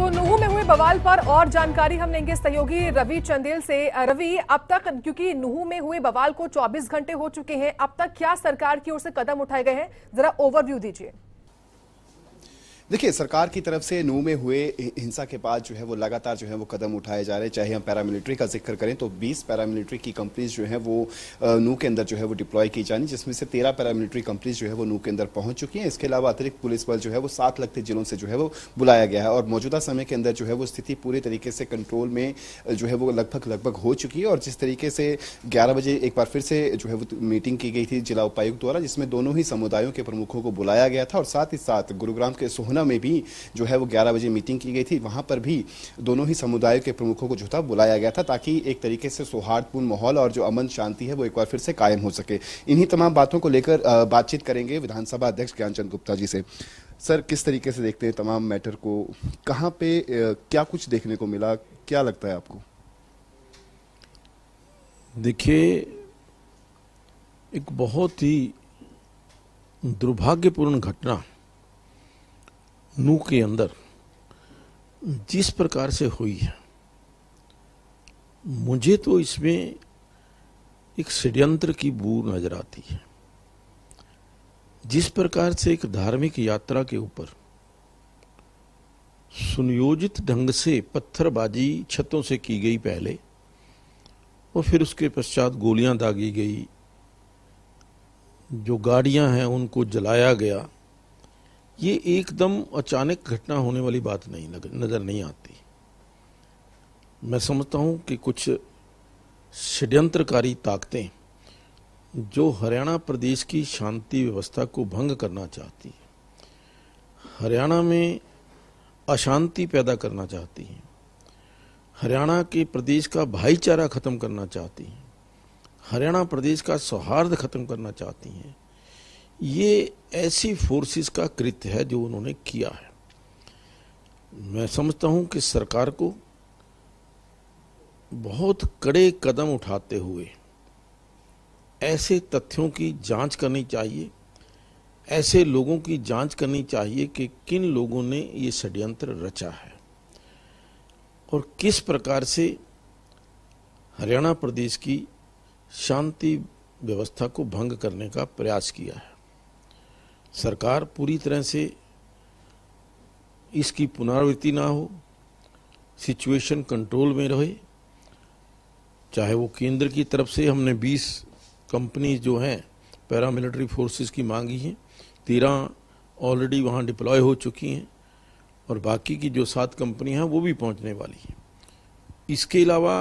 तो नूह में हुए बवाल पर और जानकारी हम लेंगे सहयोगी रवि चंदेल से। रवि, अब तक क्योंकि नूह में हुए बवाल को 24 घंटे हो चुके हैं, अब तक क्या सरकार की ओर से कदम उठाए गए हैं, जरा ओवरव्यू दीजिए। देखिए, सरकार की तरफ से नूह में हुए हिंसा के बाद जो है वो लगातार जो है वो कदम उठाए जा रहे हैं। चाहे हम पैरामिलिट्री का जिक्र करें तो 20 पैरामिलिट्री की कंपनीज जो है वो नूह के अंदर जो है वो डिप्लॉय की जानी, जिसमें से 13 पैरामिलिट्री कंपनीज जो है वो नूह के अंदर पहुंच चुकी हैं। इसके अलावा अतिरिक्त पुलिस बल जो है वो 7 लगते जिलों से जो है वो बुलाया गया है और मौजूदा समय के अंदर जो है वो स्थिति पूरी तरीके से कंट्रोल में जो है वो लगभग हो चुकी है। और जिस तरीके से 11 बजे एक बार फिर से जो है वो मीटिंग की गई थी जिला उपायुक्त द्वारा, जिसमें दोनों ही समुदायों के प्रमुखों को बुलाया गया था और साथ ही साथ गुरुग्राम के सोहना में भी जो है वो 11 बजे मीटिंग की गई थी। वहां पर भी दोनों ही समुदायों के प्रमुखों को जो था बुलाया गया था ताकि एक तरीके से सौहार्दपूर्ण माहौल और जो अमन शांति है वो एक बार फिर से कायम हो सके। इन्हीं तमाम बातों को लेकर बातचीत करेंगे विधानसभा अध्यक्ष ज्ञानचंद गुप्ता जी से। सर, किस तरीके से देखते हैं तमाम मैटर को, कहां पे क्या कुछ देखने को मिला, क्या लगता है आपको? देखिए, एक बहुत ही दुर्भाग्यपूर्ण घटना नूह के अंदर जिस प्रकार से हुई है, मुझे तो इसमें एक षड्यंत्र की बू नजर आती है। जिस प्रकार से एक धार्मिक यात्रा के ऊपर सुनियोजित ढंग से पत्थरबाजी छतों से की गई पहले, और फिर उसके पश्चात गोलियां दागी गई, जो गाड़ियां हैं उनको जलाया गया, ये एकदम अचानक घटना होने वाली बात नहीं नजर नहीं आती। मैं समझता हूं कि कुछ षड्यंत्रकारी ताकतें जो हरियाणा प्रदेश की शांति व्यवस्था को भंग करना चाहती हैं, हरियाणा में अशांति पैदा करना चाहती हैं, हरियाणा के प्रदेश का भाईचारा खत्म करना चाहती हैं, हरियाणा प्रदेश का सौहार्द खत्म करना चाहती हैं, ये ऐसी फोर्सेस का कृत्य है जो उन्होंने किया है। मैं समझता हूं कि सरकार को बहुत कड़े कदम उठाते हुए ऐसे तथ्यों की जांच करनी चाहिए, ऐसे लोगों की जांच करनी चाहिए कि किन लोगों ने ये षड्यंत्र रचा है और किस प्रकार से हरियाणा प्रदेश की शांति व्यवस्था को भंग करने का प्रयास किया है। सरकार पूरी तरह से इसकी पुनरावृत्ति ना हो, सिचुएशन कंट्रोल में रहे। चाहे वो केंद्र की तरफ से हमने 20 कंपनी जो हैं पैरामिलिट्री फोर्सेस की मांगी हैं, 13 ऑलरेडी वहाँ डिप्लॉय हो चुकी हैं और बाकी की जो 7 कंपनी हैं वो भी पहुँचने वाली हैं। इसके अलावा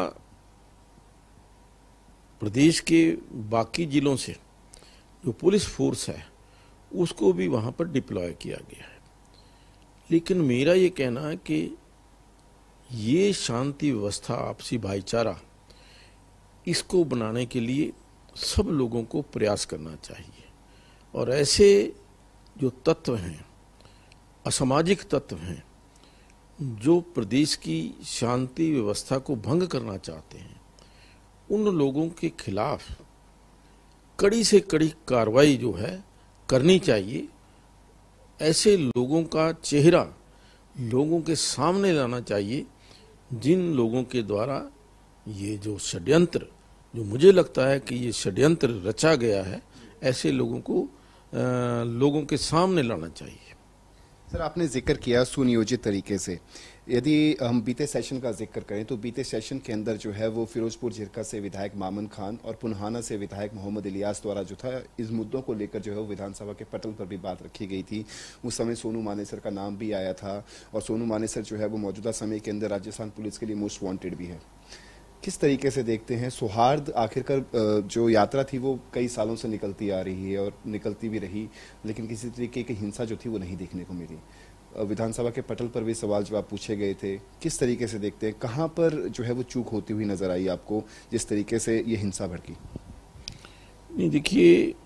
प्रदेश के बाकी जिलों से जो पुलिस फोर्स है उसको भी वहां पर डिप्लॉय किया गया है। लेकिन मेरा ये कहना है कि ये शांति व्यवस्था, आपसी भाईचारा, इसको बनाने के लिए सब लोगों को प्रयास करना चाहिए और ऐसे जो तत्व हैं, असामाजिक तत्व हैं, जो प्रदेश की शांति व्यवस्था को भंग करना चाहते हैं, उन लोगों के खिलाफ कड़ी से कड़ी कार्रवाई जो है करनी चाहिए। ऐसे लोगों का चेहरा लोगों के सामने लाना चाहिए जिन लोगों के द्वारा ये जो षड्यंत्र, जो मुझे लगता है कि ये षड्यंत्र रचा गया है, ऐसे लोगों को लोगों के सामने लाना चाहिए। सर, आपने जिक्र किया सुनियोजित तरीके से। यदि हम बीते सेशन का जिक्र करें तो बीते सेशन के अंदर जो है वो फिरोजपुर झिरका से विधायक मामन खान और पुन्हाना से विधायक मोहम्मद इलियास द्वारा जो था इस मुद्दों को लेकर जो है वो विधानसभा के पटल पर भी बात रखी गई थी। उस समय सोनू मानेसर का नाम भी आया था और सोनू मानेसर जो है वो मौजूदा समय के अंदर राजस्थान पुलिस के लिए मोस्ट वांटेड भी है। किस तरीके से देखते हैं सौहार्द, आखिरकार जो यात्रा थी वो कई सालों से निकलती आ रही है और निकलती भी रही, लेकिन किसी तरीके की हिंसा जो थी वो नहीं देखने को मिली। विधानसभा के पटल पर भी सवाल जवाब पूछे गए थे। किस तरीके से देखते हैं, कहां पर जो है वो चूक होती हुई नजर आई आपको जिस तरीके से ये हिंसा भड़की? नहीं, देखिए,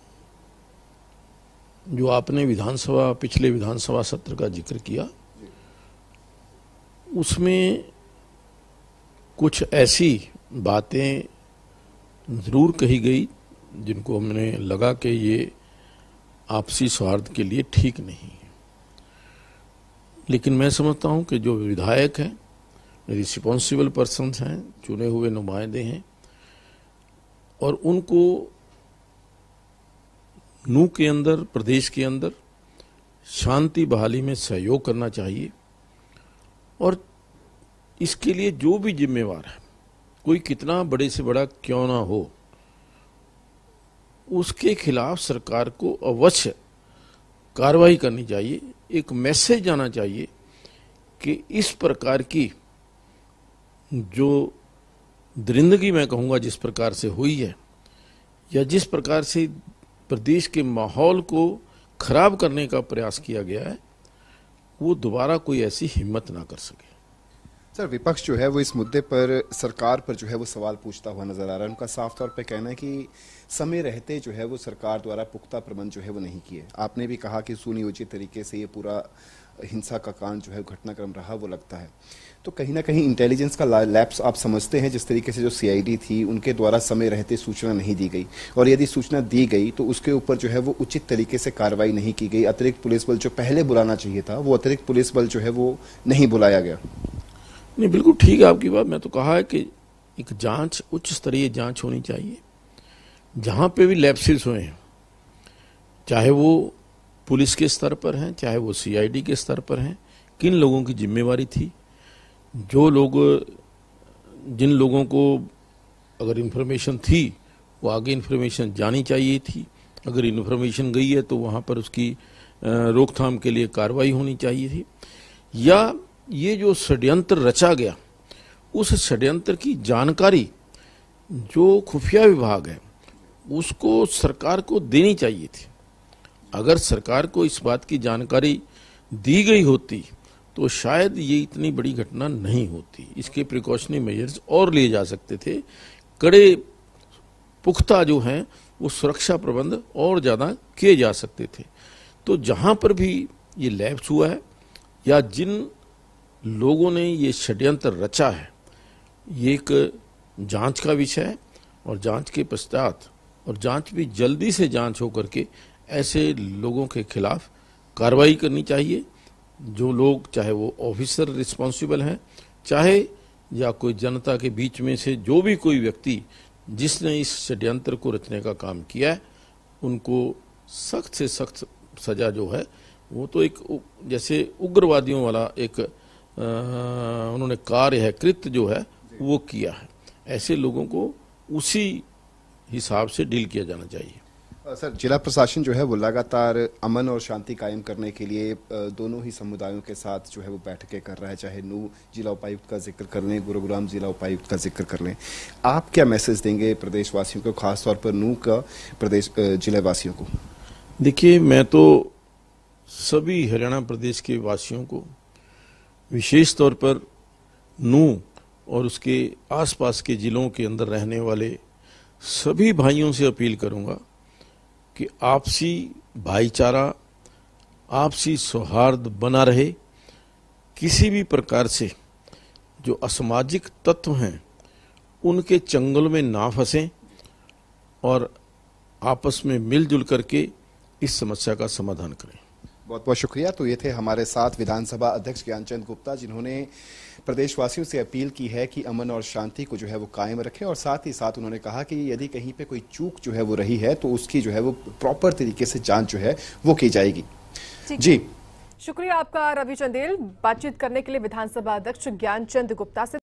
जो आपने पिछले विधानसभा सत्र का जिक्र किया, उसमें कुछ ऐसी बातें जरूर कही गई जिनको हमने लगा कि ये आपसी सौहार्द के लिए ठीक नहीं है। लेकिन मैं समझता हूं कि जो विधायक हैं, रिस्पॉन्सिबल पर्सन हैं, चुने हुए नुमाइंदे हैं, और उनको नू के अंदर, प्रदेश के अंदर शांति बहाली में सहयोग करना चाहिए। और इसके लिए जो भी जिम्मेवार है, कोई कितना बड़े से बड़ा क्यों ना हो, उसके खिलाफ सरकार को अवश्य कार्रवाई करनी चाहिए। एक मैसेज जाना चाहिए कि इस प्रकार की जो दरिंदगी, मैं कहूँगा, जिस प्रकार से हुई है, या जिस प्रकार से प्रदेश के माहौल को खराब करने का प्रयास किया गया है, वो दोबारा कोई ऐसी हिम्मत ना कर सके। सर, विपक्ष जो है वो इस मुद्दे पर सरकार पर जो है वो सवाल पूछता हुआ नजर आ रहा है। उनका साफ तौर पे कहना है कि समय रहते जो है वो सरकार द्वारा पुख्ता प्रबंध जो है वो नहीं किए। आपने भी कहा कि सुनियोजित तरीके से ये पूरा हिंसा का कांड जो है घटनाक्रम रहा, वो लगता है। तो कहीं ना कहीं इंटेलिजेंस का लैप्स आप समझते हैं, जिस तरीके से जो सीआईडी थी उनके द्वारा समय रहते सूचना नहीं दी गई, और यदि सूचना दी गई तो उसके ऊपर जो है वो उचित तरीके से कार्रवाई नहीं की गई। अतिरिक्त पुलिस बल जो पहले बुलाना चाहिए था, वो अतिरिक्त पुलिस बल जो है वो नहीं बुलाया गया। नहीं, बिल्कुल ठीक है आपकी बात। मैं तो कहा है कि एक जांच, उच्च स्तरीय जांच होनी चाहिए। जहां पे भी लैप्सेस हुए हैं, चाहे वो पुलिस के स्तर पर हैं, चाहे वो सीआईडी के स्तर पर हैं, किन लोगों की जिम्मेवारी थी, जो लोग, जिन लोगों को अगर इन्फॉर्मेशन थी वो आगे इन्फॉर्मेशन जानी चाहिए थी, अगर इन्फॉर्मेशन गई है तो वहां पर उसकी रोकथाम के लिए कार्रवाई होनी चाहिए थी। या ये जो षड्यंत्र रचा गया, उस षड्यंत्र की जानकारी जो खुफिया विभाग है उसको सरकार को देनी चाहिए थी। अगर सरकार को इस बात की जानकारी दी गई होती तो शायद ये इतनी बड़ी घटना नहीं होती। इसके प्रिकॉशनरी मेजर्स और लिए जा सकते थे, कड़े पुख्ता जो हैं वो सुरक्षा प्रबंध और ज़्यादा किए जा सकते थे। तो जहाँ पर भी ये लैप्स हुआ है, या जिन लोगों ने ये षड्यंत्र रचा है, ये एक जांच का विषय है, और जांच के पश्चात, और जांच भी जल्दी से जांच होकर के ऐसे लोगों के खिलाफ कार्रवाई करनी चाहिए। जो लोग, चाहे वो ऑफिसर रिस्पॉन्सिबल हैं, चाहे या कोई जनता के बीच में से जो भी कोई व्यक्ति जिसने इस षड्यंत्र को रचने का काम किया है, उनको सख्त से सख्त सजा जो है वो तो एक जैसे उग्रवादियों वाला एक उन्होंने कार्य है, कृत्य जो है वो किया है। ऐसे लोगों को उसी हिसाब से डील किया जाना चाहिए। सर, जिला प्रशासन जो है वो लगातार अमन और शांति कायम करने के लिए दोनों ही समुदायों के साथ जो है वो बैठकें कर रहा है, चाहे नू जिला उपायुक्त का जिक्र कर लें, गुरुग्राम जिला उपायुक्त का जिक्र कर लें। आप क्या मैसेज देंगे प्रदेशवासियों को, खासतौर पर नू का प्रदेश जिला वासियों को? देखिए, मैं तो सभी हरियाणा प्रदेश के वासियों को, विशेष तौर पर नू और उसके आसपास के जिलों के अंदर रहने वाले सभी भाइयों से अपील करूंगा कि आपसी भाईचारा, आपसी सौहार्द बना रहे। किसी भी प्रकार से जो असामाजिक तत्व हैं उनके चंगुल में ना फंसें, और आपस में मिलजुल करके इस समस्या का समाधान करें। बहुत बहुत शुक्रिया। तो ये थे हमारे साथ विधानसभा अध्यक्ष ज्ञानचंद गुप्ता, जिन्होंने प्रदेशवासियों से अपील की है कि अमन और शांति को जो है वो कायम रखें, और साथ ही साथ उन्होंने कहा कि यदि कहीं पे कोई चूक जो है वो रही है तो उसकी जो है वो प्रॉपर तरीके से जांच जो है वो की जाएगी। जी, शुक्रिया आपका रवि चंदेल, बातचीत करने के लिए विधानसभा अध्यक्ष ज्ञानचंद गुप्ता से।